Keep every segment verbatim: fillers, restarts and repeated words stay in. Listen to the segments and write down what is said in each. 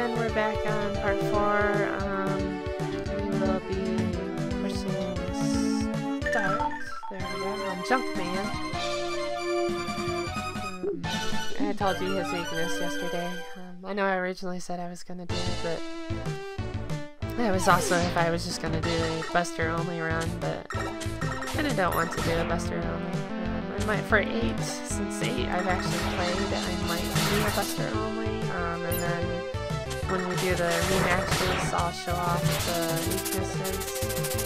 and we're back on part four. Um, we will be pushing start. There we go, on Junkman. Um, I told you his weakness yesterday. Um, I know I originally said I was going to do it, but that was also if I was just going to do a Buster only run, but I kind of don't want to do a Buster only. Um, I might, for eight, since eight I've actually played, I might do a Buster only. Um, and then when we do the rematches, I'll show off the weaknesses.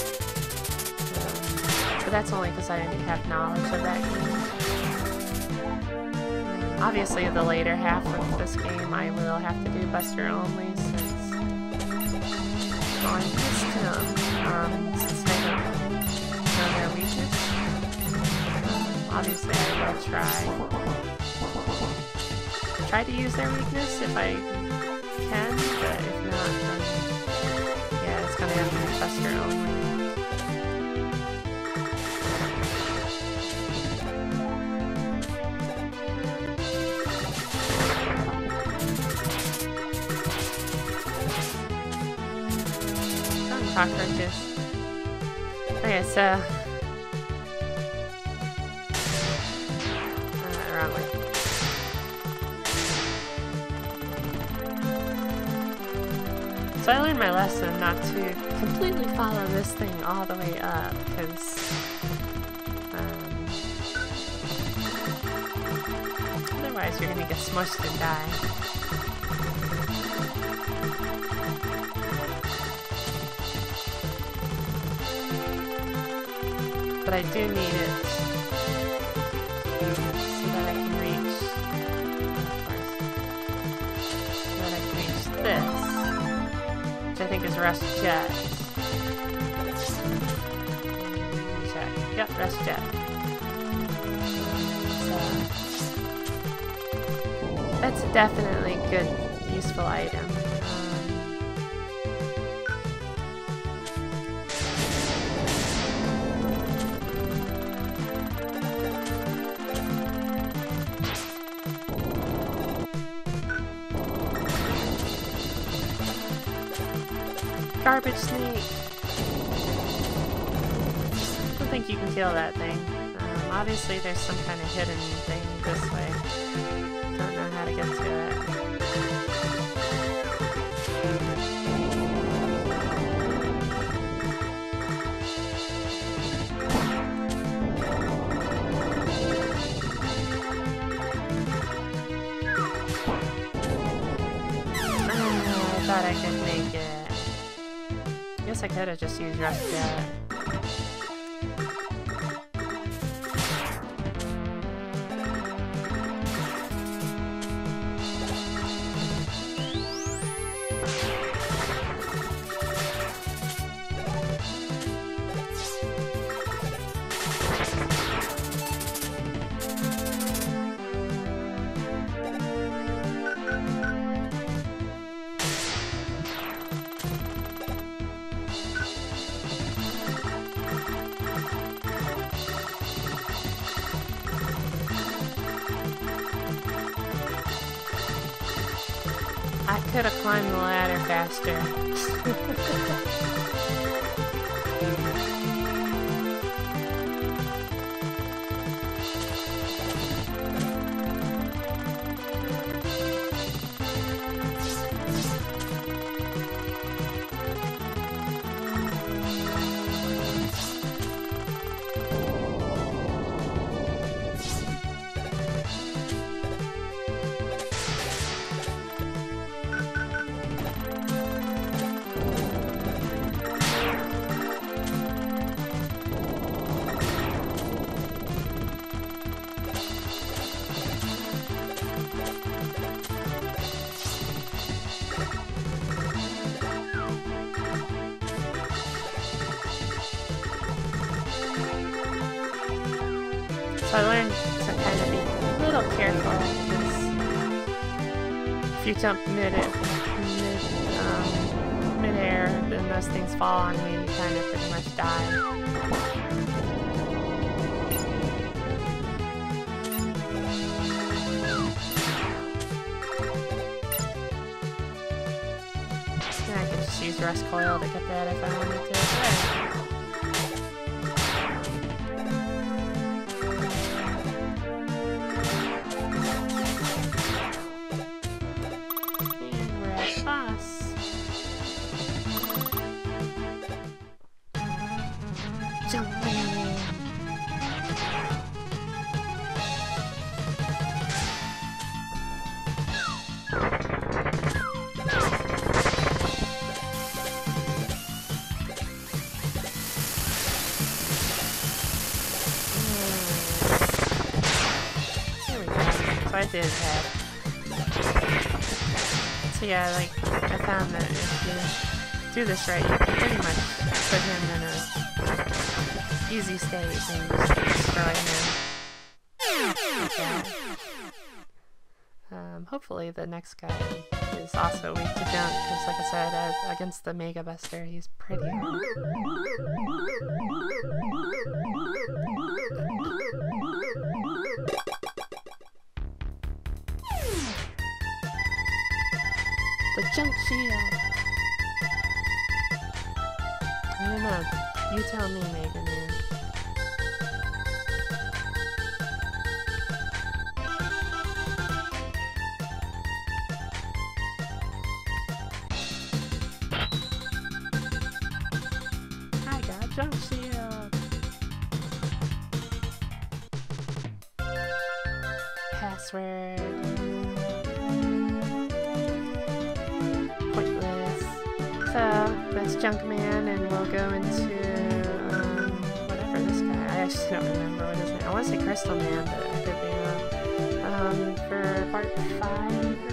Um, but that's only because I have knowledge of that game. Um, obviously, the later half of this game, I will have to do Buster only since well, I missed him. Um, since I don't know their weakness. Um, obviously, I will try. Try to use their weakness if I can, but if not, then yeah, it's gonna have to be Buster only. Oh, cockroaches. Okay, so uh, wrong way. So I learned my lesson not to completely follow this thing all the way up, because um, otherwise you're going to get smushed and die. But I do need it so that I can reach, of course, so that I can reach this. Which I think is Rush Jet. Check. Yep, Rush Jet. So, that's a definitely good, useful item. Garbage snake! I don't think you can kill that thing. Um, obviously there's some kind of hidden thing this way. Don't know how to get to it. Oh, I thought I could make it. I guess I could have just used Rush Jet. I could have climbed the ladder faster. So I learned to kind of be a little careful, because if you jump mid, mid, um, mid-air, then those things fall on you, you kind of pretty much die. Yeah, I could just use rust coil to get that if I wanted to. Right. And we're at boss. Jumping. I did have. So yeah, like, I found that if you do this right, you can pretty much put him in a easy state and just destroy him. Like that. Um, hopefully the next guy is also weak to jump, because like I said, as, against the Mega Buster, he's pretty hard. The jump shield! I don't know. You tell me, Megaman. I got jump shield! Password. So, that's Junkman, and we'll go into, um, whatever this guy, I actually don't remember what his name, I want to say Crystal Man, but I could be wrong, um, for part five.